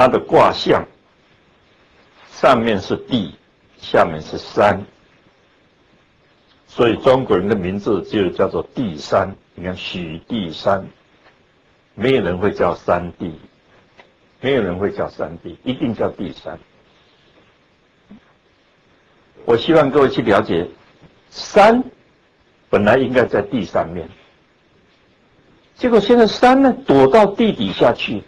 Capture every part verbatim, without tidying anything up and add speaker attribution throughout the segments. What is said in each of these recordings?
Speaker 1: 它的卦象，上面是地，下面是山，所以中国人的名字就叫做地山。你看许地山，没有人会叫山地，没有人会叫山地，一定叫地山。我希望各位去了解，山本来应该在地上面，结果现在山呢躲到地底下去，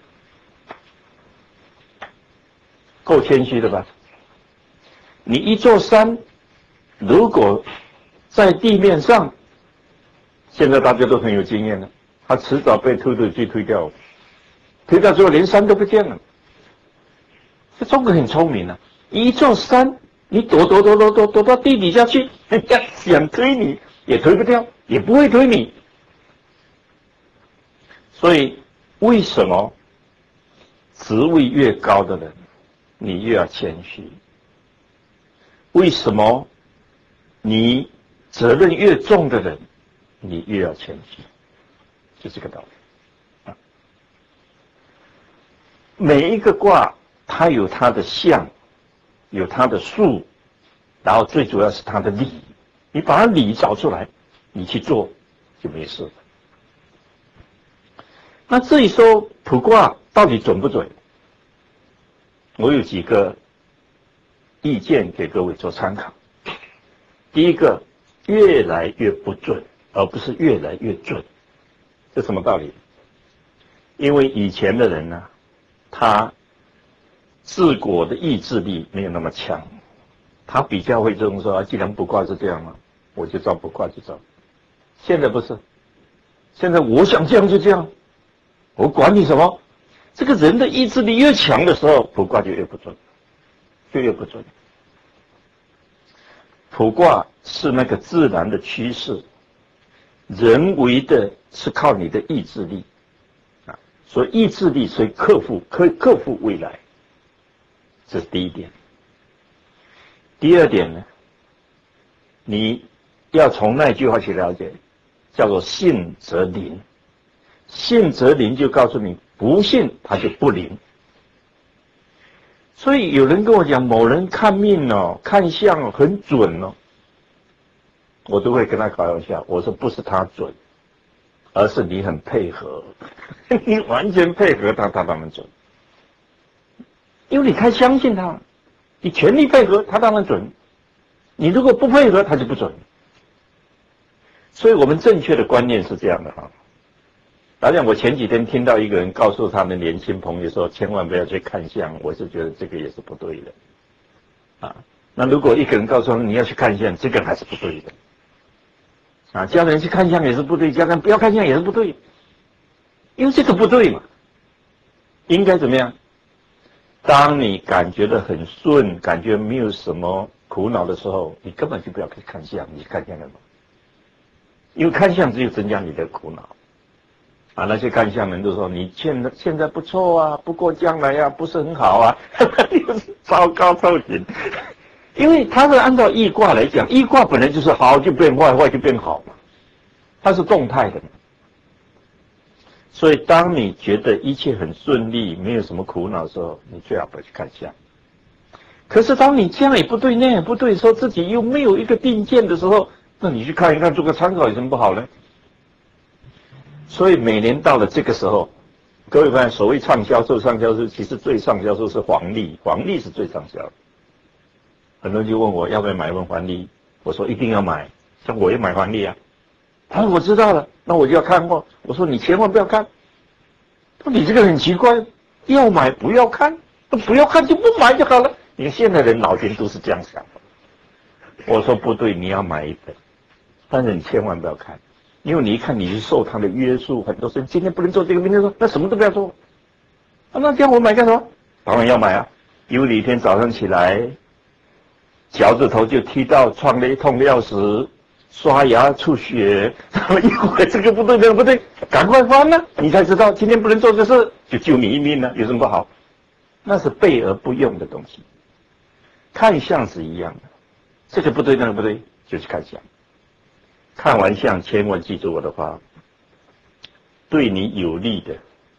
Speaker 1: 够谦虚的吧？你一座山，如果在地面上，现在大家都很有经验了，它迟早被推土机推掉，推到最后连山都不见了。这中国很聪明啊，一座山你躲躲躲躲躲躲到地底下去，人家想推你也推不掉，也不会推你。所以为什么职位越高的人，你越要谦虚？为什么你责任越重的人，你越要谦虚？就这个道理啊。每一个卦它有它的象，有它的数，然后最主要是它的理。你把它理找出来，你去做就没事了。那至于说卜卦到底准不准，我有几个意见给各位做参考。第一个，越来越不准，而不是越来越准。这什么道理？因为以前的人呢，他治国的意志力没有那么强，他比较会这种说，啊，既然卜卦是这样嘛，我就照卜卦就照。现在不是，现在我想这样就这样，我管你什么。这个人的意志力越强的时候，卜卦就越不准，就越不准。卜卦是那个自然的趋势，人为的是靠你的意志力啊，所以意志力所以克服可以克服未来，这是第一点。第二点呢，你要从那句话去了解，叫做信则灵。信则灵就告诉你，不信他就不灵。所以有人跟我讲，某人看命哦，看相哦很准哦，我都会跟他开玩笑，我说不是他准，而是你很配合，你完全配合他，他当然准。因为你太相信他，你全力配合他当然准，你如果不配合他就不准。所以我们正确的观念是这样的啊。好像我前几天听到一个人告诉他的年轻朋友说，千万不要去看相，我是觉得这个也是不对的啊。那如果一个人告诉他你要去看相，这个还是不对的啊。叫人去看相也是不对，叫人不要看相也是不对，因为这个不对嘛。应该怎么样？当你感觉到很顺，感觉没有什么苦恼的时候，你根本就不要去看相，你去看相干嘛？因为看相只有增加你的苦恼。啊，那些看相人都说你现在现在不错啊，不过将来啊不是很好啊，又是糟糕透顶。因为他是按照易卦来讲，易卦本来就是好就变坏，坏就变好嘛，它是动态的嘛。所以当你觉得一切很顺利，没有什么苦恼的时候，你最好不要去看相。可是当你这样也不对，那样也不对，说自己又没有一个定见的时候，那你去看一看，做个参考有什么不好呢？所以每年到了这个时候，各位发现所谓畅销售，畅销售其实最畅销售是黄历，黄历是最畅销的。很多人就问我要不要买一份黄历，我说一定要买，像我也买黄历啊。他说我知道了，那我就要看过。我说你千万不要看。他说你这个很奇怪，要买不要看，不要看就不买就好了。你看现在人脑筋都是这样想的。我说不对，你要买一本，但是你千万不要看。因为你一看你是受他的约束，很多事今天不能做这个，明天说那什么都不要做，啊，那这样我买干什么？当然要买啊！因为你一天早上起来，脚趾头就踢到创了，痛的要死，刷牙出血，一会儿这个不对那个不对，赶快翻呢、啊，你才知道今天不能做这事，就救你一命呢、啊，有什么不好？那是备而不用的东西。看相是一样的，这个不对那个不对，就去看相。看完相，千万记住我的话，对你有利的，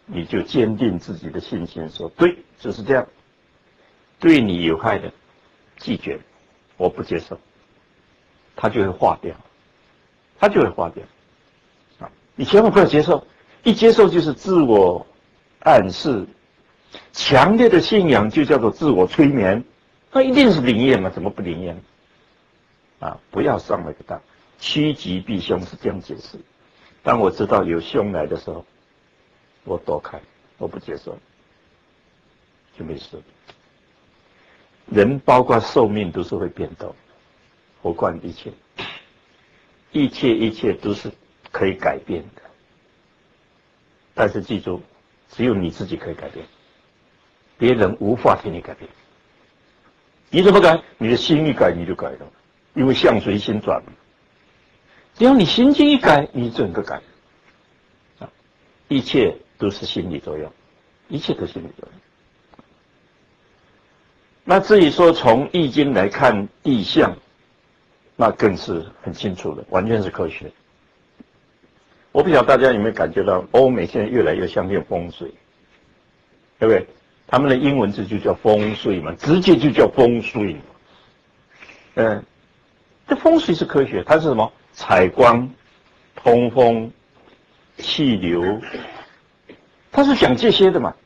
Speaker 1: 你就坚定自己的信心，说对，就是这样。对你有害的，拒绝，我不接受，它就会化掉，它就会化掉。啊，你千万不要接受，一接受就是自我暗示，强烈的信仰就叫做自我催眠，那一定是灵验嘛？怎么不灵验？啊，不要上那个当，趋吉避凶是这样解释。当我知道有凶来的时候，我躲开，我不接受，就没事。人包括寿命都是会变动，何况一切，一切一切都是可以改变的。但是记住，只有你自己可以改变，别人无法替你改变。你怎么改？你的心一改，你就改了，因为相随心转嘛。只要你心境一改，你整个改。啊，一切都是心理作用，一切都是心理作用。那至于说从易经来看地象，那更是很清楚的，完全是科学。我不晓得大家有没有感觉到，欧美现在越来越相信风水，对不对？他们的英文字就叫风水嘛，直接就叫风水嘛。嗯，这风水是科学，它是什么？采光、通风、气流，它是讲这些的嘛。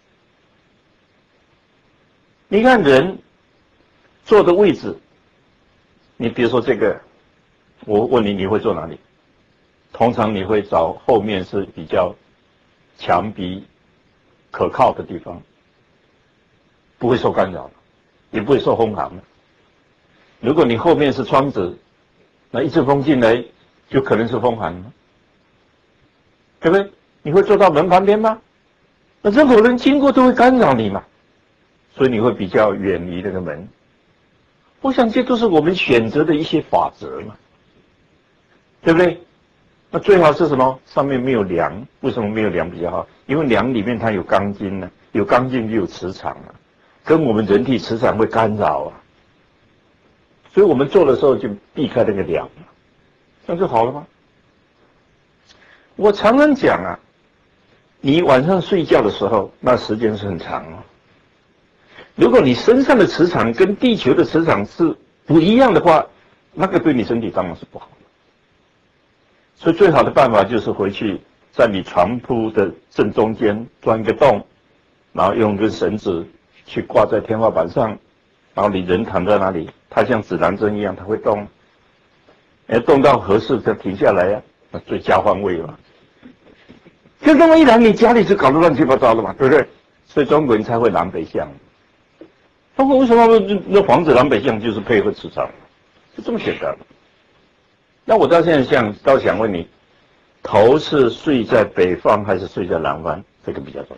Speaker 1: 你看人坐的位置，你比如说这个，我问你，你会坐哪里？通常你会找后面是比较墙壁可靠的地方，不会受干扰，也不会受风寒。如果你后面是窗子，那一阵风进来，就可能是风寒了，对不对？你会坐到门旁边吗？那任何人经过都会干扰你嘛。所以你会比较远离那个门。我想这都是我们选择的一些法则嘛，对不对？那最好是什么？上面没有梁，为什么没有梁比较好？因为梁里面它有钢筋呢，有钢筋就有磁场啊，跟我们人体磁场会干扰啊。所以我们做的时候就避开那个梁，这样就好了吗？我常常讲啊，你晚上睡觉的时候，那时间是很长哦。如果你身上的磁场跟地球的磁场是不一样的话，那个对你身体当然是不好的。所以最好的办法就是回去在你床铺的正中间钻一个洞，然后用根绳子去挂在天花板上，然后你人躺在那里，它像指南针一样，它会动，哎，动到合适就停下来呀、啊，那最佳方位嘛。就这么一来，你家里就搞得乱七八糟了嘛，对不对？所以中国人才会南北向。中国为什么那房子南北向就是配合磁场，就这么简单。那我到现在想，倒想问你，头是睡在北方还是睡在南方？这个比较重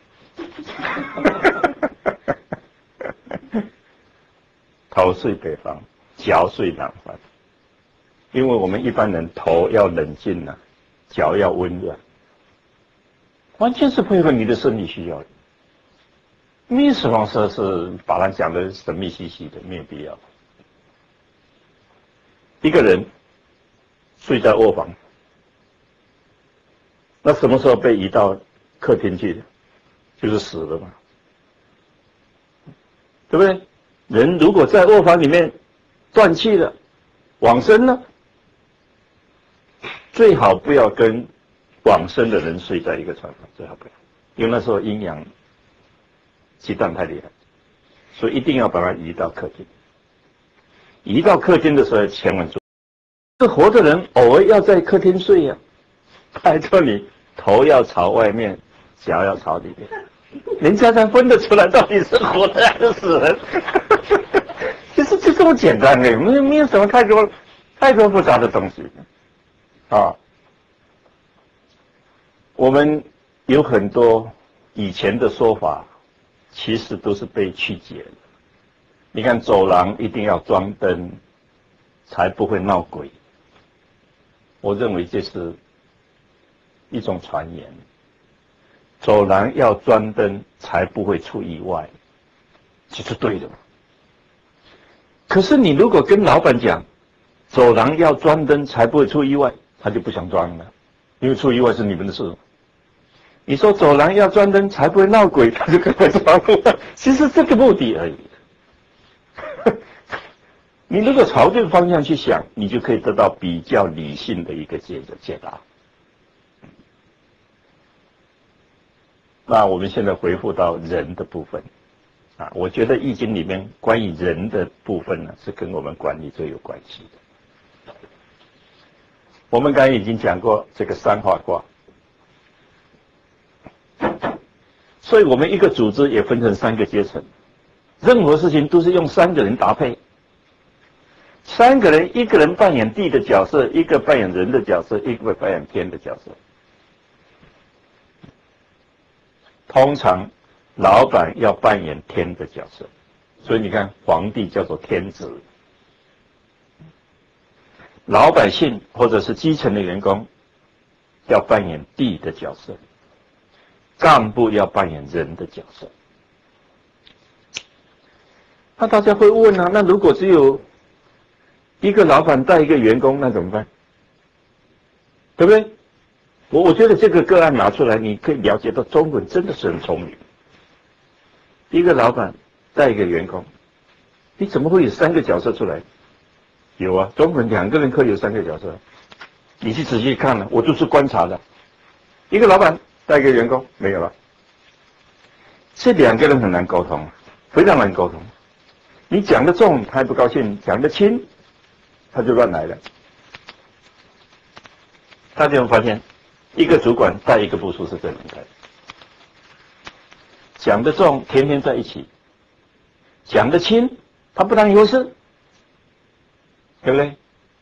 Speaker 1: 要。头睡北方，脚睡南方，因为我们一般人头要冷静啊，脚要温热，完全是配合你的生理需要的。没有什么事是把它讲的神秘兮兮的，没有必要。一个人睡在卧房，那什么时候被移到客厅去的？就是死了嘛，对不对？人如果在卧房里面断气了，往生了，最好不要跟往生的人睡在一个床上，最好不要，因为那时候阴阳激荡太厉害，所以一定要把它移到客厅。移到客厅的时候，千万注意，这活的人偶尔要在客厅睡呀、啊，拜托你头要朝外面，脚要朝里面，人家才分得出来到底是活的还是死人。其实就这么简单的，没有没有什么太多太多复杂的东西啊。我们有很多以前的说法，其实都是被曲解的。你看走廊一定要装灯，才不会闹鬼。我认为这是一种传言。走廊要装灯，才不会出意外，这是对的嘛。可是你如果跟老板讲，走廊要装灯才不会出意外，他就不想装了，因为出意外是你们的事。 你说走廊要专灯才不会闹鬼，他就跟他说，其实这个目的而已。你如果朝这个方向去想，你就可以得到比较理性的一个解解答。那我们现在回复到人的部分啊，我觉得《易经》里面关于人的部分呢，是跟我们管理最有关系的。我们刚才已经讲过这个三化卦，所以我们一个组织也分成三个阶层，任何事情都是用三个人搭配。三个人，一个人扮演地的角色，一个扮演人的角色，一个扮演天的角色。通常老板要扮演天的角色，所以你看皇帝叫做天子，老百姓或者是基层的员工要扮演地的角色，干部要扮演人的角色。那大家会问啊，那如果只有一个老板带一个员工，那怎么办？对不对？我我觉得这个个案拿出来，你可以了解到中国人真的是很聪明。一个老板带一个员工，你怎么会有三个角色出来？有啊，中国人两个人可以有三个角色。你去仔细看了，我就是观察的。一个老板带一个员工，没有了。这两个人很难沟通，非常难沟通。你讲得重，他还不高兴；讲得轻，他就乱来了。大家有没有发现，一个主管带一个部属是最难带的。讲得重，天天在一起；讲得轻，他不当一回事，对不对？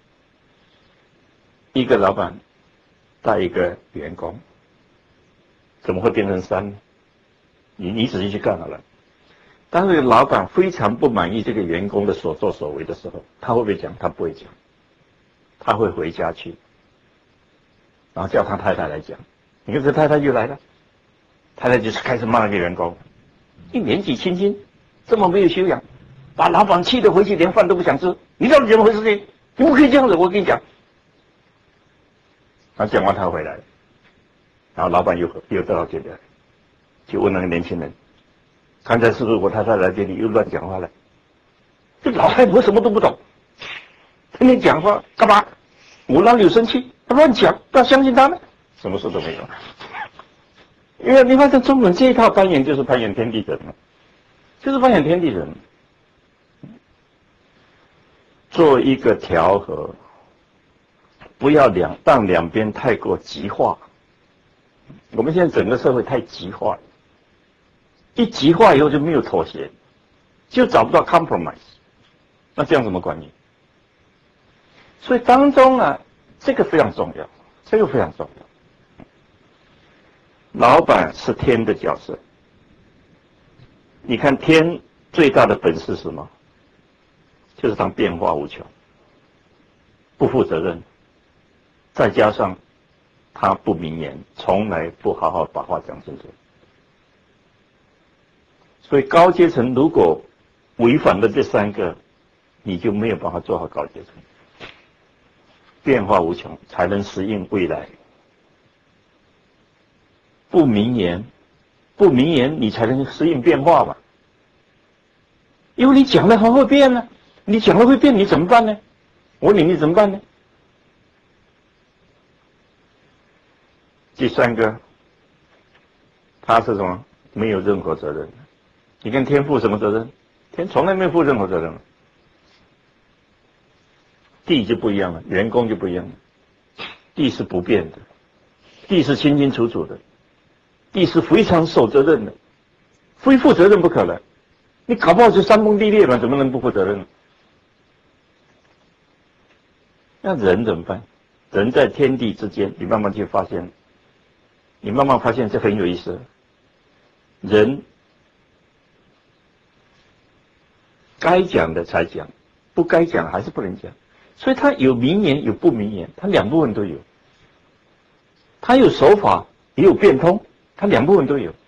Speaker 1: 一个老板带一个员工，怎么会变成三呢？你你仔细去看好了。当这个老板非常不满意这个员工的所作所为的时候，他会不会讲？他不会讲，他会回家去，然后叫他太太来讲。你看这太太又来了，太太就是开始骂那个员工，你年纪轻轻，这么没有修养，把老板气得回去连饭都不想吃，你到底怎么回事情？你不可以这样子，我跟你讲。然后讲完他回来，然后老板又又得到这个，就问那个年轻人。刚才是不是我太太来这里又乱讲话了？这老太婆什么都不懂，天天讲话干嘛？我哪里有生气？她乱讲，不要相信他们，什么事都没有。因为你发现中文这一套扮演就是扮演天地人，就是扮演天地人，做一个调和，不要两让两边太过极化。我们现在整个社会太极化了。一极化以后就没有妥协，就找不到 compromise， 那这样怎么管理？所以当中啊，这个非常重要，这个非常重要。老板是天的角色，你看天最大的本事是什么？就是他变化无穷，不负责任，再加上他不明言，从来不好好把话讲清楚。所以高阶层如果违反了这三个，你就没有办法做好高阶层。变化无穷，才能适应未来。不明言，不明言，你才能适应变化嘛。因为你讲了还会变呢，你讲了会变，你怎么办呢？我问你，你怎么办呢？第三个，他是什么？没有任何责任。你跟天负什么责任？天从来没有负任何责任。地就不一样了，员工就不一样了。地是不变的，地是清清楚楚的，地是非常守责任的，非负责任不可能。你搞不好就山崩地裂嘛，怎么能不负责任呢？那人怎么办？人在天地之间，你慢慢去发现，你慢慢发现这很有意思。人该讲的才讲，不该讲还是不能讲，所以他有明言有不明言，他两部分都有。他有手法也有变通，他两部分都有。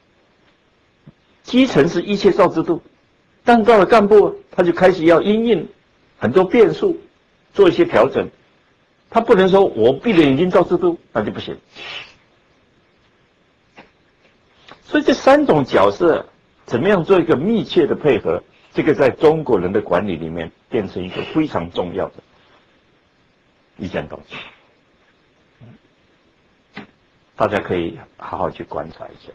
Speaker 1: 基层是一切照制度，但到了干部，他就开始要因应很多变数，做一些调整。他不能说我闭着眼睛照制度，那就不行。 所以这三种角色怎么样做一个密切的配合，这个在中国人的管理里面变成一个非常重要的一件东西。大家可以好好去观察一下。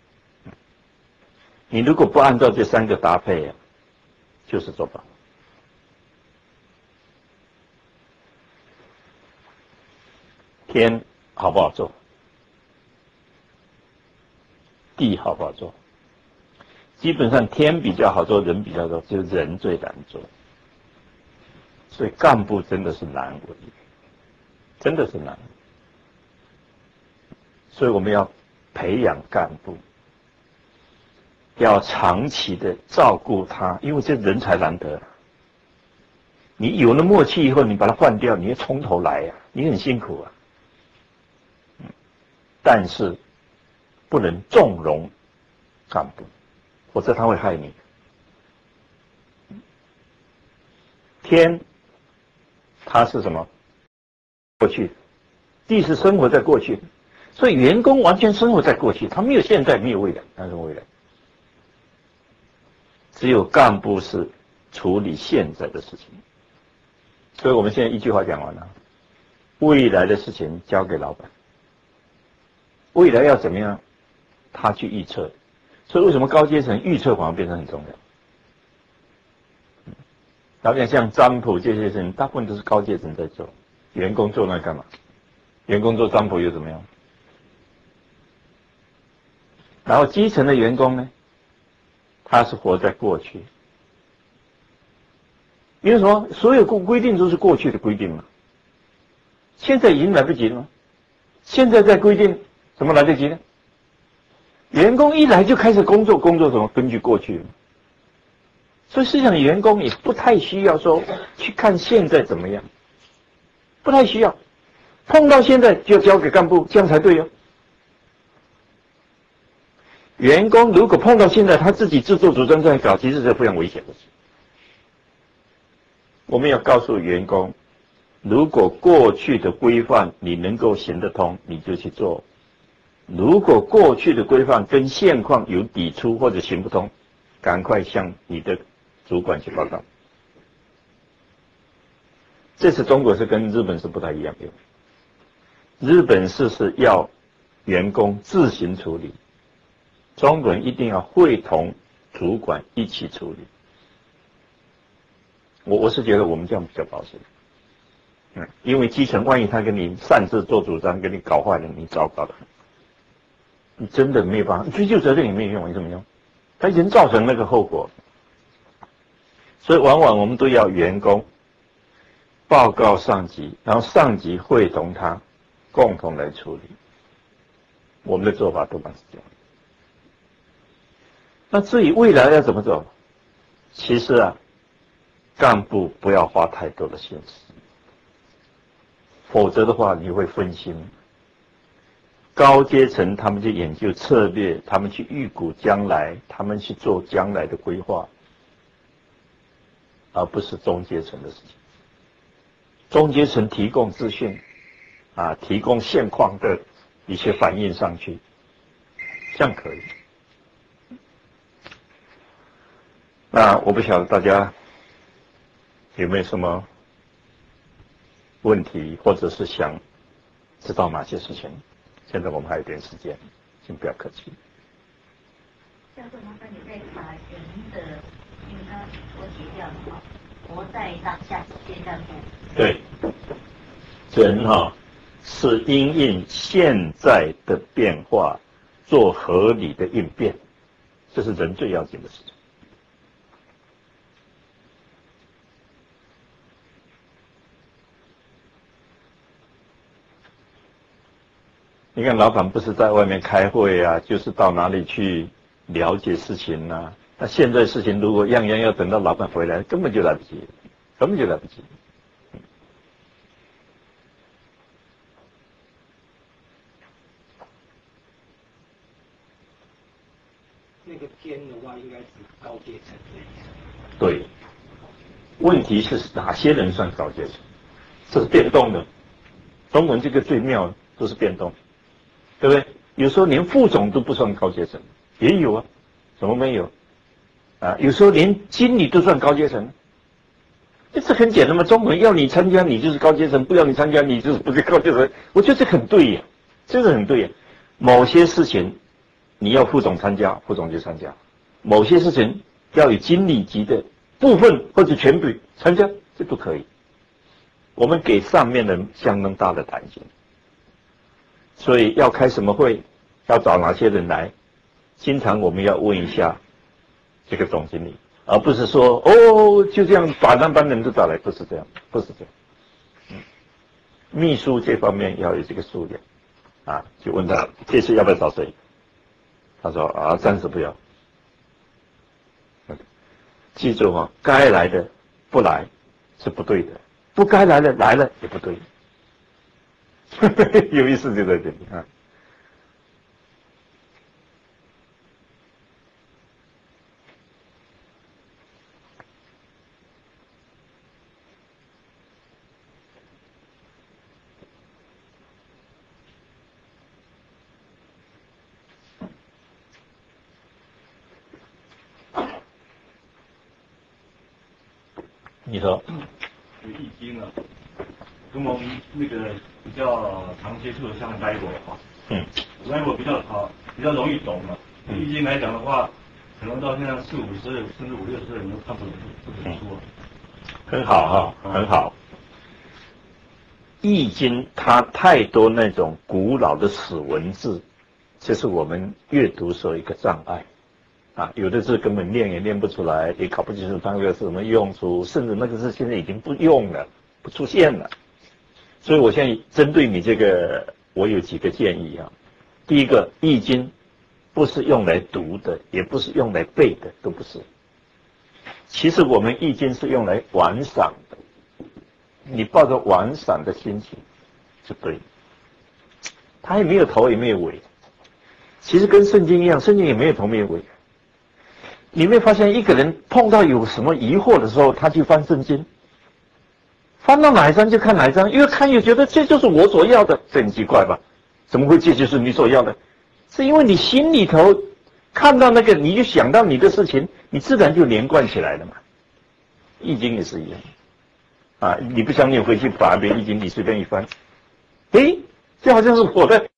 Speaker 1: 你如果不按照这三个搭配啊，就是做不好。天好不好做？地好不好做？基本上天比较好做，人比较多，就是人最难做。所以干部真的是难为，真的是难。所以我们要培养干部，要长期的照顾他，因为这人才难得。你有了默契以后，你把它换掉，你要从头来呀、啊，你很辛苦啊。但是不能纵容干部，否则他会害你。天，它是什么？过去，地是生活在过去，所以员工完全生活在过去，他没有现在，没有未来，他是未来。只有干部是处理现在的事情。所以我们现在一句话讲完了，未来的事情交给老板。未来要怎么样，他去预测。所以为什么高阶层预测反而变成很重要？老讲像占卜这些事情，大部分都是高阶层在做，员工做那干嘛？员工做占卜又怎么样？然后基层的员工呢，他是活在过去。因为什么？所有规规定都是过去的规定嘛，现在已经来不及了吗？现在在规定，怎么来得及呢？员工一来就开始工作，工作什么？根据过去。所以实际上员工也不太需要说去看现在怎么样，不太需要。碰到现在就交给干部，这样才对哦。员工如果碰到现在他自己自作主张在搞，其实是非常危险的事。我们要告诉员工，如果过去的规范你能够行得通，你就去做；如果过去的规范跟现况有抵触或者行不通，赶快向你的主管去报告。这次中国是跟日本是不太一样的，日本是是要员工自行处理，中国人一定要会同主管一起处理。我我是觉得我们这样比较保险，嗯，因为基层万一他跟你擅自做主张，给你搞坏了，你糟糕了，你真的没有办法，追究责任也没有用，有什么用？他已经造成那个后果，所以往往我们都要员工报告上级，然后上级会同他共同来处理。我们的做法多半是这样。那至于未来要怎么走，其实啊。干部不要花太多的心思，否则的话你会分心。高阶层他们去研究策略，他们去预估将来，他们去做将来的规划，而不是中阶层的事情。中阶层提供资讯，啊，提供现况的一些反映上去，这样可以。那我不晓得大家有没有什么问题，或者是想知道哪些事情？现在我们还有点时间，请不要客气。
Speaker 2: 教授，麻烦你再把人的，因为他我提掉了哈，活在当下阶段部。
Speaker 1: 对，人哈、哦、是因应现在的变化做合理的应变，这是人最要紧的事情。你看，老板不是在外面开会啊，就是到哪里去了解事情啊。那现在事情如果样样要等到老板回来，根本就来不及，根本就来不及。
Speaker 3: 那个天的话，应该是高阶层的意思。
Speaker 1: 对，问题是哪些人算高阶层？这是变动的。中文这个最妙，都是变动。对不对？有时候连副总都不算高阶层， 也有啊，怎么没有？啊，有时候连经理都算高阶层。这很简单嘛，中文要你参加，你就是高阶层；不要你参加，你就是不是高阶层。我觉得这很对呀，这个很对呀。某些事情你要副总参加，副总就参加；某些事情要有经理级的部分或者全部参加，这不可以。我们给上面人相当大的弹性，所以要开什么会，要找哪些人来，经常我们要问一下这个总经理。而不是说哦，就这样把那班人都找来，不是这样，不是这样。嗯，秘书这方面要有这个数量，啊，就问他这次要不要找谁？他说啊，暂时不要。记住啊，该来的不来是不对的，不该来的来了也不对。有意思就在这里啊。你说，
Speaker 4: 易经啊，跟我们那个比较常接触的像 Bible 哈，
Speaker 1: 嗯
Speaker 4: ，Bible 比较好，比较容易懂嘛。嗯、易经来讲的话，可能到现在四五十岁甚至五六十岁人都看不懂这本书啊。
Speaker 1: 很好哈、哦，很好。易经它太多那种古老的死文字，这是我们阅读时候一个障碍。啊，有的字根本念也念不出来，也搞不清楚它那个是什么用处，甚至那个字现在已经不用了，不出现了。所以我现在针对你这个，我有几个建议啊。第一个，易经不是用来读的，也不是用来背的，都不是。其实我们易经是用来玩赏的，你抱着玩赏的心情就对了。它也没有头也没有尾，其实跟圣经一样，圣经也没有头没有尾。你没有发现一个人碰到有什么疑惑的时候，他去翻圣经，翻到哪一章就看哪一章，越看越觉得这就是我所要的，这很奇怪吧？怎么会这就是你所要的？是因为你心里头看到那个，你就想到你的事情，你自然就连贯起来了嘛。易经也是一样，啊，你不相信回去把别易经你随便一翻，诶，这好像是我的。